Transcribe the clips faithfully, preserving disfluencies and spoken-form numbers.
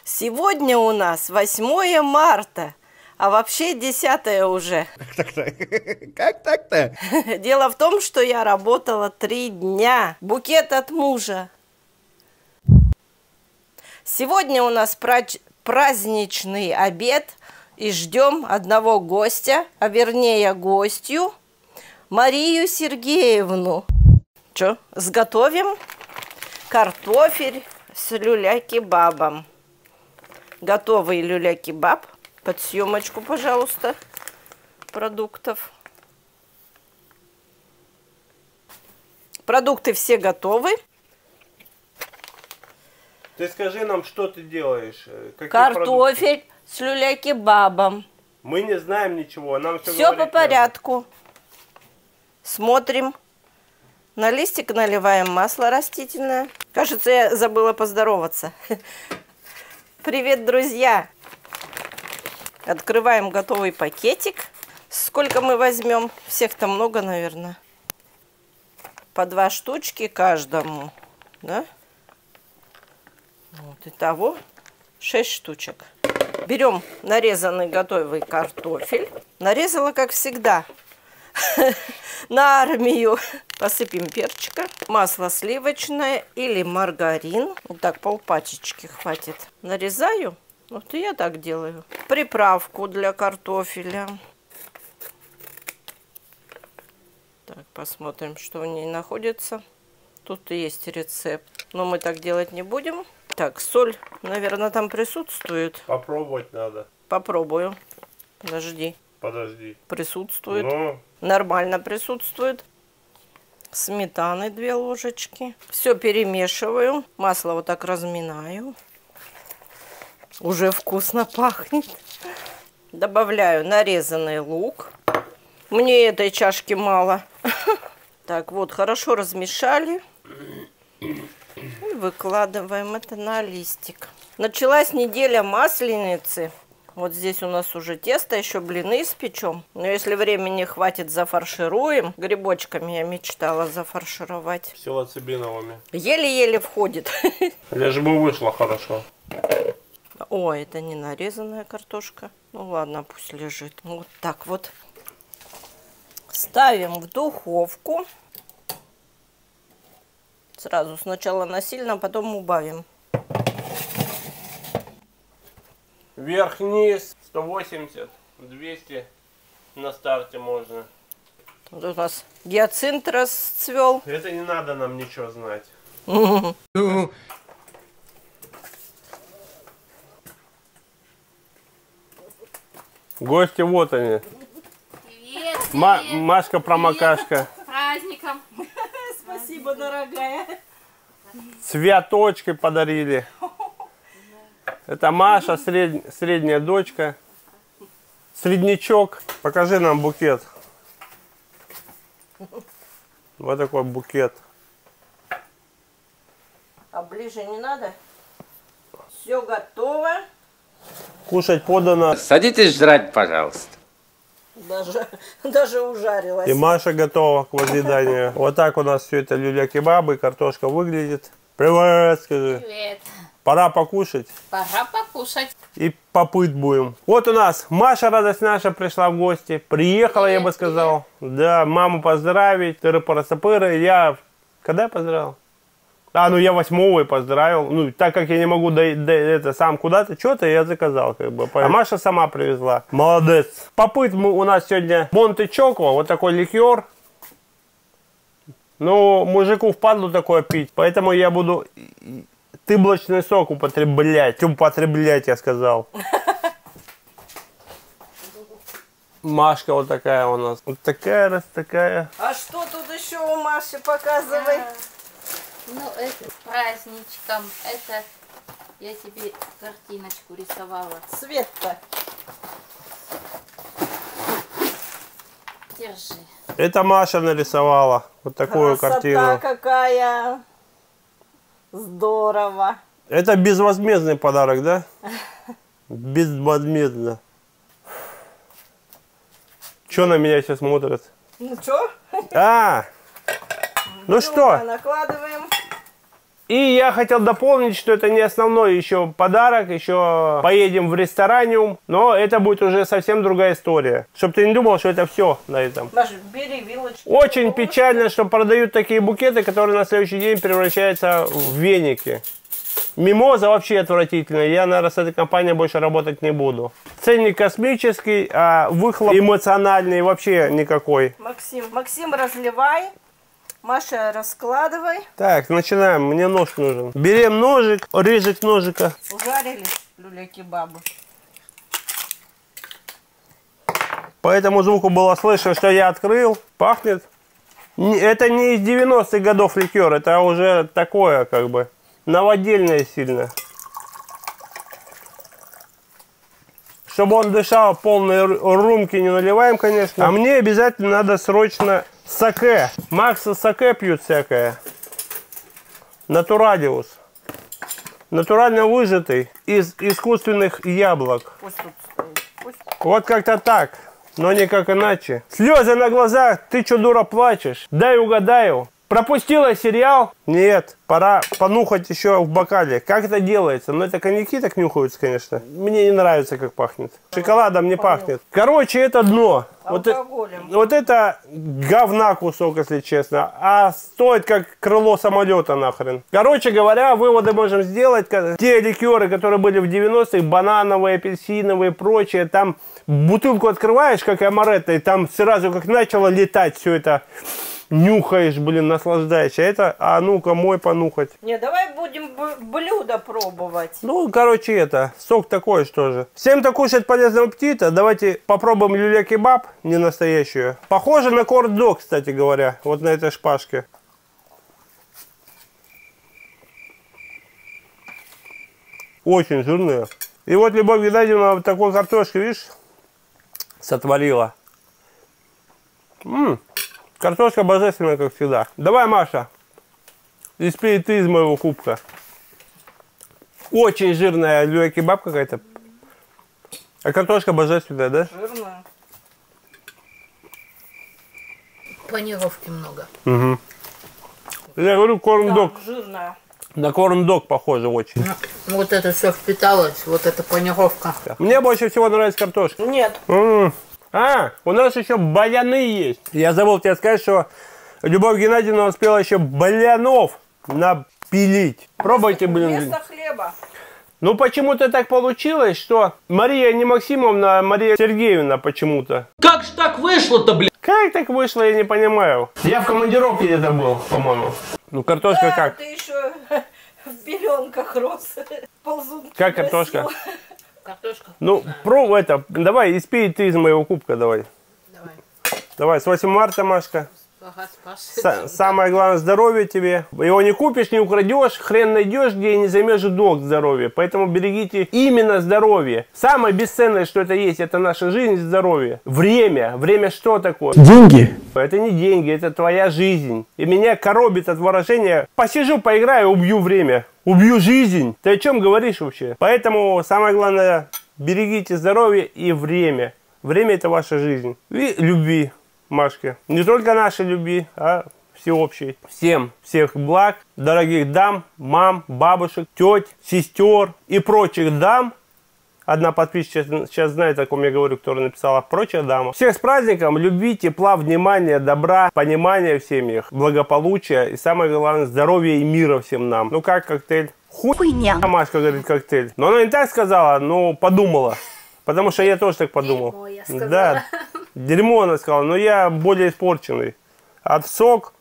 Сегодня у нас восьмое марта, а вообще десятое уже. Как так-то? Как так-то? Дело в том, что я работала три дня. Букет от мужа. Сегодня у нас праздничный обед и ждем одного гостя, а вернее гостью, Марию Сергеевну. Что, сготовим картофель с люля-кебабом. Готовый люля-кебаб. Под съемочку, пожалуйста, продуктов. Продукты все готовы. Ты скажи нам, что ты делаешь. Какие Картофель продукты? С люля-кебабом. Мы не знаем ничего. Нам все, все по порядку. Смотрим. На листик наливаем масло растительное. Кажется, я забыла поздороваться. Привет, друзья! Открываем готовый пакетик. Сколько мы возьмем? Всех-то много, наверное. По два штучки каждому. Да? Вот, итого шесть штучек. Берем нарезанный готовый картофель. Нарезала, как всегда, на армию. Посыпем перчика. Масло сливочное или маргарин. Вот так полпачечки хватит. Нарезаю. Вот и я так делаю. Приправку для картофеля. Так, посмотрим, что в ней находится. Тут есть рецепт. Но мы так делать не будем. Так, соль, наверное, там присутствует. Попробовать надо. Попробую. Подожди. Подожди. Присутствует. Но... Нормально присутствует. Сметаны две ложечки. Все перемешиваю. Масло вот так разминаю. Уже вкусно пахнет. Добавляю нарезанный лук. Мне этой чашки мало. Так, вот, хорошо размешали. И выкладываем это на листик. Началась неделя Масленицы. Вот здесь у нас уже тесто, еще блины испечем. Но если времени хватит, зафаршируем. Грибочками я мечтала зафаршировать. Псилоцибиновыми. Еле-еле входит. Лишь бы вышло хорошо. О, это не нарезанная картошка. Ну ладно, пусть лежит. Вот так вот. Ставим в духовку. Сразу сначала на сильно, потом убавим. Вверх-вниз, сто восемьдесят, двести на старте можно. Вот у нас гиацинт расцвел. Это не надо нам ничего знать. Гости вот они. Привет, Ма привет. Машка-промокашка. С праздником. Спасибо, дорогая. Цветочки подарили. Это Маша, сред... средняя дочка. Среднячок. Покажи нам букет. Вот такой букет. А ближе не надо? Все готово. Кушать подано. Садитесь жрать, пожалуйста. Даже, даже ужарилась. И Маша готова к возъеданию. Вот так у нас все это люля-кебабы, картошка выглядит. Привет, скажи. Привет. Пора покушать. Пора покушать. И попыть будем. Вот у нас Маша, радость наша, пришла в гости. Приехала, привет, я бы сказал. Привет. Да, маму поздравить. Тыры-парасапыры. Я... Когда я поздравил? А, ну я восьмого и поздравил. Ну, так как я не могу до, до, это, сам куда-то, что-то я заказал, как бы. А Маша сама привезла. Молодец. Попыт мы, у нас сегодня Монте Чоко, вот такой ликер. Ну, мужику впадло такое пить, поэтому я буду тыблочный сок употреблять. Употреблять, я сказал. Машка вот такая у нас. Вот такая раз такая. А что тут еще у Маши, показывай? Ну, это с праздничком. Это я тебе картиночку рисовала. Свет-то. Держи. Это Маша нарисовала. Вот такую Красота картину. Какая. Здорово. Это безвозмездный подарок, да? Безвозмездно. Че на меня сейчас смотрят? Ну что? А! Ну что? Накладываем. И я хотел дополнить, что это не основной еще подарок, еще поедем в рестораниум, но это будет уже совсем другая история. Чтоб ты не думал, что это все на этом. Маша, бери вилочку. Очень печально, что продают такие букеты, которые на следующий день превращаются в веники. Мимоза вообще отвратительная. Я, наверное, с этой компанией больше работать не буду. Ценник космический, а выхлоп эмоциональный вообще никакой. Максим, Максим, разливай. Маша, раскладывай. Так, начинаем. Мне нож нужен. Берем ножик, резать ножика. Ужарили люля-кебабы. По этому звуку было слышно, что я открыл. Пахнет. Это не из девяностых годов ликер, это уже такое, как бы, новодельное сильно. Чтобы он дышал, полные рюмки не наливаем, конечно. А мне обязательно надо срочно саке. Макса саке пьют всякое. Натурадиус. Натурально выжатый из искусственных яблок. Пусть тут стоит. Пусть. Вот как-то так, но никак иначе. Слезы на глазах, ты чё, дура, плачешь? Дай угадаю. Пропустила сериал? Нет, пора понюхать еще в бокале. Как это делается? Ну, это коньяки так нюхаются, конечно. Мне не нравится, как пахнет. Шоколадом не пахнет. Короче, это дно. Вот, вот это говна кусок, если честно. А стоит как крыло самолета нахрен. Короче говоря, выводы можем сделать. Те ликеры, которые были в девяностых, банановые, апельсиновые, прочее, там бутылку открываешь, как амаретто, и там сразу как начало летать все это. Нюхаешь, блин, наслаждаешься. Это, а ну-ка, мой понюхать. Не, давай будем блюдо пробовать. Ну, короче, это, сок такой, что же. Всем так кушать, полезного аппетита. Давайте попробуем люля-кебаб, не настоящую. Похоже на корн-дог, кстати говоря, вот на этой шпажке. Очень жирная. И вот Любовь Геннадьевна вот такой картошки, видишь, сотворила. Ммм. Картошка божественная, как всегда. Давай, Маша, испей ты из моего кубка. Очень жирная люля-кебаб какая-то. А картошка божественная, да? Жирная. Панировки много. Угу. Я говорю, корн-дог. Да, жирная. На корн-дог похоже очень. Вот это все впиталось, вот эта панировка. Мне больше всего нравится картошка. Нет. М-м. А, у нас еще баяны есть. Я забыл тебе сказать, что Любовь Геннадьевна успела еще балянов напилить. Пробуйте, блин. Вместо хлеба. Ну, почему-то так получилось, что Мария не Максимовна, а Мария Сергеевна почему-то. Как ж так вышло-то, блин? Как так вышло, я не понимаю. Я в командировке где-то был, по-моему. Ну, картошка Да, как? ты еще в беленках рос. Ползунки Как картошка? носил. Картошка. Ну, пробуй это. Давай, испей ты из моего кубка, давай. Давай. Давай, с восьмого марта, Машка. Ага, спасибо. С самое главное, здоровье тебе. Его не купишь, не украдешь, хрен найдешь, где не займешь долг здоровья. Поэтому берегите именно здоровье. Самое бесценное, что это есть, это наша жизнь и здоровье. Время. Время что такое? Деньги. Это не деньги, это твоя жизнь. И меня коробит от выражения «посижу, поиграю, убью время». Убью жизнь. Ты о чем говоришь вообще? Поэтому самое главное, берегите здоровье и время. Время — это ваша жизнь. И любви, Машке. Не только нашей любви, а всеобщей. Всем всех благ, дорогих дам, мам, бабушек, теть, сестер и прочих дам. Одна подписчица сейчас знает, о ком я говорю, которая написала «прочая дама». Всех с праздником, любви, тепла, внимания, добра, понимания в семьях, благополучия и, самое главное, здоровья и мира всем нам. Ну как коктейль? Хуйня. Машка говорит коктейль. Но она не так сказала, но подумала. Потому что я тоже так подумал. Дерьмо, я сказала. Да, дерьмо она сказала, но я более испорченный. От сок.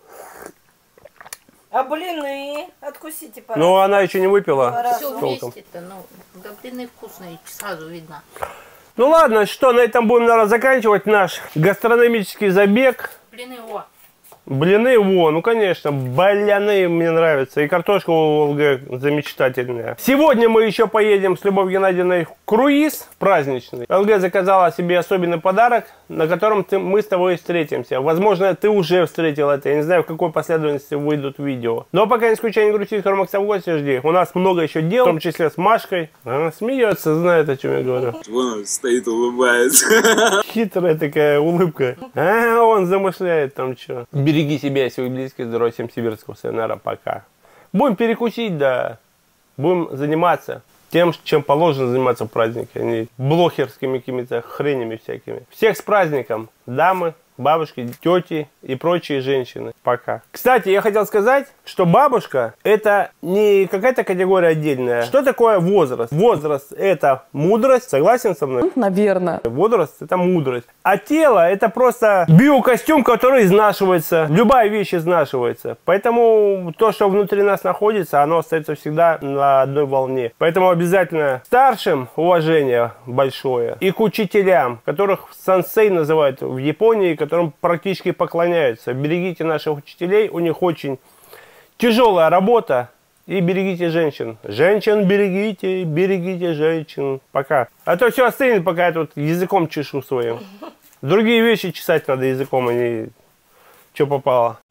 А блины? Откусите, пожалуйста. Но она еще не выпила. Все толком. вместе-то, ну, да блины вкусные, сразу видно. Ну ладно, что, на этом будем, наверное, заканчивать наш гастрономический забег. Блины, о. Блины, во, ну конечно, баляны мне нравятся. И картошка у ЛГ замечательная. Сегодня мы еще поедем с Любовью Геннадьевной в круиз праздничный. ЛГ заказала себе особенный подарок, на котором ты, мы с тобой встретимся. Возможно, ты уже встретил это. Я не знаю, в какой последовательности выйдут видео. Но пока не скучай, не грусти, скоро Макса в гости жди. У нас много еще дел, в том числе с Машкой. Она смеется, знает, о чем я говорю. Вон он стоит, улыбается. Хитрая такая улыбка. А, он замышляет там что. Береги себя и своих близких. Здоровья всем сибирского. Сайонара, пока. Будем перекусить, да. Будем заниматься тем, чем положено заниматься в празднике, а не блохерскими какими-то хренями всякими. Всех с праздником, дамы, бабушки, тети и прочие женщины. Пока. Кстати, я хотел сказать, что бабушка это не какая-то категория отдельная. Что такое возраст? Возраст это мудрость. Согласен со мной? Наверное. Возраст это мудрость. А тело это просто биокостюм, который изнашивается. Любая вещь изнашивается. Поэтому то, что внутри нас находится, оно остается всегда на одной волне. Поэтому обязательно старшим уважение большое. И к учителям, которых сенсей называют в Японии, которым практически поклоняются. Берегите наших учителей, у них очень тяжелая работа. И берегите женщин. Женщин берегите, берегите женщин. Пока. А то все остынет, пока я тут языком чешу своим. Другие вещи чесать надо языком, а не что попало.